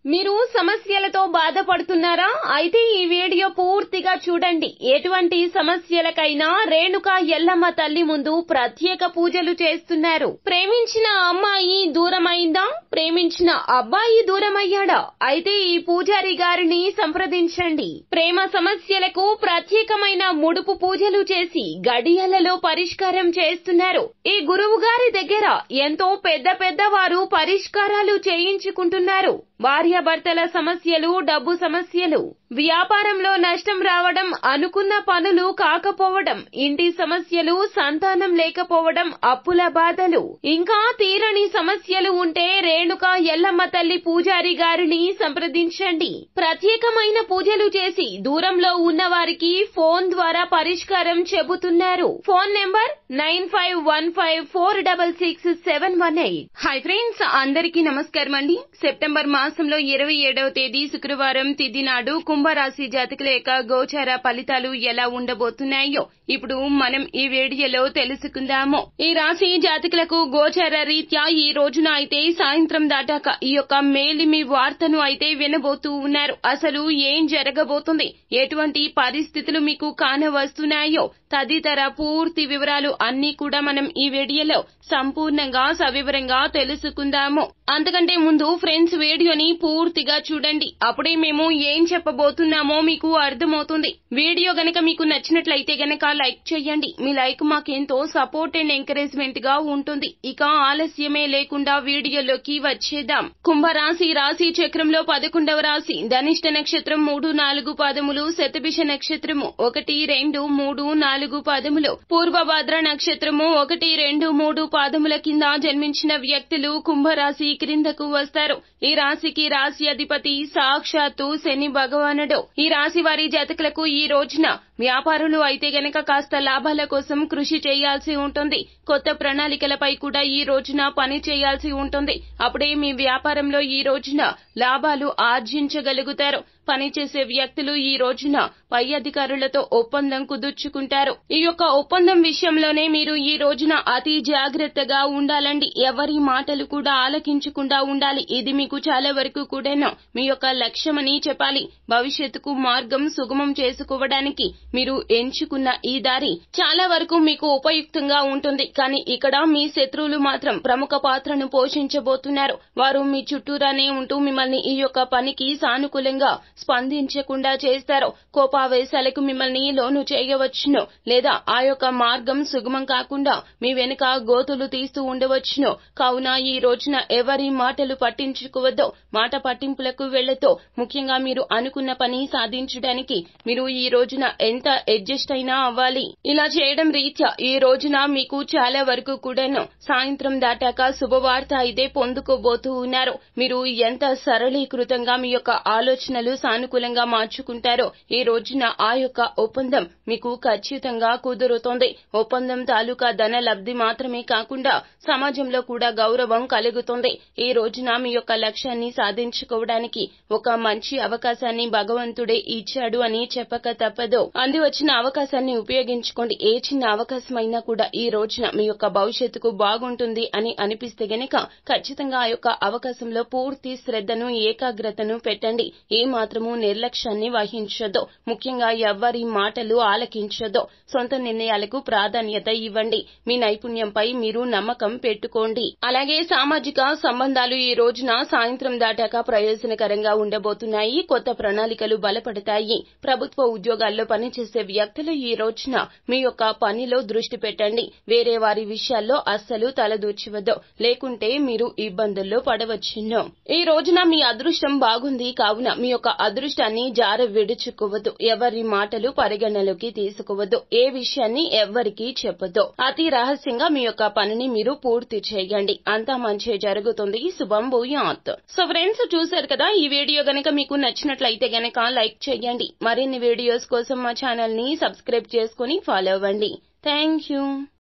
మీరు సమస్యలతో బాధపడుతున్నారా? అయితే ఈ వీడియో పూర్తిగా చూడండి. ఎటువంటి సమస్యలకైనా రేణుకా ఎల్లమ్మ తల్లి ముందు ప్రత్యేక పూజలు చేస్తున్నారు. ప్రేమించిన అమ్మాయి దూరమైందా? ప్రేమించిన అబ్బాయి దూరమయ్యాడా? అయితే ఈ పూజారి గారిని సంప్రదించండి. ప్రేమ సమస్యలకు ప్రత్యేకమైన ముడుపు పూజలు చేసి గడియలలో పరిష్కారం చేస్తున్నారు. ఈ గురువు గారి దగ్గర ఎంతో పెద్ద వారు పరిష్కారాలు చేయించుకుంటున్నారు. భార్యాభర్తల సమస్యలు, డబ్బు సమస్యలు, వ్యాపారంలో నష్టం రావడం, అనుకున్న పనులు కాకపోవడం, ఇంటి సమస్యలు, సంతానం లేకపోవడం, అప్పుల బాధలు, ఇంకా తీరని సమస్యలు ఉంటే రేణుకా ఎల్లమ్మ తల్లి పూజారి గారిని సంప్రదించండి. ప్రత్యేకమైన పూజలు చేసి దూరంలో ఉన్న వారికి ఫోన్ ద్వారా పరిష్కారం చెబుతున్నారు. Phone number 9515466718. హాయ్ ఫ్రెండ్స్, అందరికీ నమస్కారం అండి. సెప్టెంబర్ మాసంలో 27వ తేదీ శుక్రవారం తిథి నాడు కుంభరాశి జాతకుల యొక్క గోచార ఫలితాలు ఎలా ఉండబోతున్నాయో ఇప్పుడు మనం ఈ వీడియోలో తెలుసుకుందాము. ఈ రాశి జాతకులకు గోచార రీత్యా ఈ రోజున అయితే సాయంత్రం దాటాక ఈ యొక్క మేలిమి వార్తను అయితే వినబోతూ ఉన్నారు. అసలు ఏం జరగబోతుంది, ఎటువంటి పరిస్థితులు మీకు కానవస్తున్నాయో తదితర పూర్తి వివరాలు అన్ని కూడా మనం ఈ వీడియోలో సంపూర్ణంగా సవివరంగా తెలుసుకుందాము. అంతకంటే ముందు ఫ్రెండ్స్, వీడియోని పూర్తిగా చూడండి. అప్పుడే మేము ఏం చెప్పబోతున్నామో మీకు అర్థమవుతుంది. వీడియో గనక మీకు నచ్చినట్లయితే గనక లైక్ చేయండి. మీ లైక్ మాకెంతో సపోర్ట్ అండ్ ఎంకరేజ్మెంట్ గా ఉంటుంది. ఇక ఆలస్యమే లేకుండా వీడియోలోకి వచ్చేద్దాం. కుంభరాశి రాశి చక్రంలో 11వ రాశి. ధనిష్ట నక్షత్రం 3-4 పాదములు, శతభిష నక్షత్రము 1, 2, 3, 4 పాదములు, పూర్వభాద్ర నక్షత్రము 1, 2, 3 పాదముల కింద జన్మించిన వ్యక్తులు కుంభరాశి క్రిందకు వస్తారు. ఈ రాశికి రాశి అధిపతి సాక్షాత్తు శని భగవానుడు. ఈ రాశి వారి జాతకులకు ఈ రోజున వ్యాపారులు అయితే గనక కాస్త లాభాల కోసం కృషి చేయాల్సి ఉంటుంది. కొత్త ప్రణాళికలపై కూడా ఈ రోజున పని చేయాల్సి ఉంటుంది. అప్పుడే మీ వ్యాపారంలో ఈ రోజున లాభాలు ఆర్జించగలుగుతారు. పనిచేసే వ్యక్తులు ఈ రోజున పై అధికారులతో ఒప్పందం కుదుర్చుకుంటారు. ఈ యొక్క ఒప్పందం విషయంలోనే మీరు ఈ రోజున అతి జాగ్రత్తగా ఉండాలండి. ఎవరి మాటలు కూడా ఆలకించకుండా ఉండాలి. ఇది మీకు చాలా వరకు కూడాను మీ యొక్క లక్ష్యమని చెప్పాలి. భవిష్యత్తుకు మార్గం సుగమం చేసుకోవడానికి మీరు ఎంచుకున్న ఈ దారి చాలా వరకు మీకు ఉపయుక్తంగా ఉంటుంది. కానీ ఇక్కడ మీ శత్రువులు మాత్రం ప్రముఖ పాత్రను పోషించబోతున్నారు. వారు మీ చుట్టూరానే ఉంటూ మిమ్మల్ని ఈ యొక్క పనికి సానుకూలంగా స్పందించకుండా చేస్తారు. కోపావేశాలకు మిమ్మల్ని లోను చేయవచ్చును, లేదా ఆ యొక్క మార్గం సుగమం కాకుండా మీ వెనుక గోతులు తీస్తూ ఉండవచ్చును. కావున ఈ రోజున ఎవరి మాటలు పట్టించుకోవద్దు. మాట పట్టింపులకు వెళ్లతో ముఖ్యంగా మీరు అనుకున్న పని సాధించడానికి మీరు ఈ రోజున ఎంత అడ్జస్ట్ అయినా అవ్వాలి. ఇలా చేయడం రీత్యా ఈ రోజున మీకు చాలా వరకు కూడాను సాయంత్రం దాటాక శుభవార్త అయితే పొందుకోబోతూ ఉన్నారు. మీరు ఎంత సరళీకృతంగా మీ యొక్క ఆలోచనలు సానుకూలంగా మార్చుకుంటారో ఈ రోజున ఆ యొక్క ఒప్పందం మీకు ఖచ్చితంగా కుదురుతోంది. ఒప్పందం తాలూకా ధన లబ్ధి మాత్రమే కాకుండా సమాజంలో కూడా గౌరవం కలుగుతుంది. ఈ రోజున మీ యొక్క లక్ష్యాన్ని సాధించుకోవడానికి ఒక మంచి అవకాశాన్ని భగవంతుడే ఇచ్చాడు అని చెప్పక తప్పదు. అంది వచ్చిన అవకాశాన్ని ఉపయోగించుకోండి. ఏ చిన్న అవకాశమైనా కూడా ఈ రోజున మీ యొక్క భవిష్యత్తుకు బాగుంటుంది అని అనిపిస్తే గనక ఖచ్చితంగా ఆ యొక్క అవకాశంలో పూర్తి శ్రద్ధను, ఏకాగ్రతను పెట్టండి. ఏ మాత్రము నిర్లక్ష్యాన్ని వహించొద్దు. ముఖ్యంగా ఎవ్వరి మాటలు ఆలకించొద్దు. సొంత నిర్ణయాలకు ప్రాధాన్యత ఇవ్వండి. మీ నైపుణ్యంపై మీరు నమ్మకం పెట్టుకోండి. అలాగే సామాజిక సంబంధాలు ఈ రోజున సాయంత్రం దాటాక ప్రయోజనకరంగా ఉండబోతున్నాయి. కొత్త ప్రణాళికలు బలపడతాయి. ప్రభుత్వ ఉద్యోగాల్లో పనిచేసే వ్యక్తులు ఈ రోజున మీ యొక్క పనిలో దృష్టి పెట్టండి. వేరే వారి విషయాల్లో అస్సలు తలదూర్చవద్దు, లేకుంటే మీరు ఇబ్బందుల్లో పడవచ్చును. ఈ రోజున మీ అదృష్టం బాగుంది కావున మీ యొక్క అదృష్టాన్ని జార విడుచుకోవద్దు. ఎవరి మాటలు పరిగణలోకి తీసుకోవద్దు. ఏ విషయాన్ని ఎవ్వరికీ చెప్పొద్దు. అతి రహస్యంగా మీ యొక్క పనిని మీరు పూర్తి చేయండి. అంతా మంచి జరుగుతుంది. శుభం భూయాత్. సో ఫ్రెండ్స్, చూశారు కదా, ఈ వీడియో గనక మీకు నచ్చినట్లయితే గనక లైక్ చేయండి. మరిన్ని వీడియోస్ కోసం మా ఛానల్ ని సబ్స్క్రైబ్ చేసుకుని ఫాలో అవ్వండి. Thank you.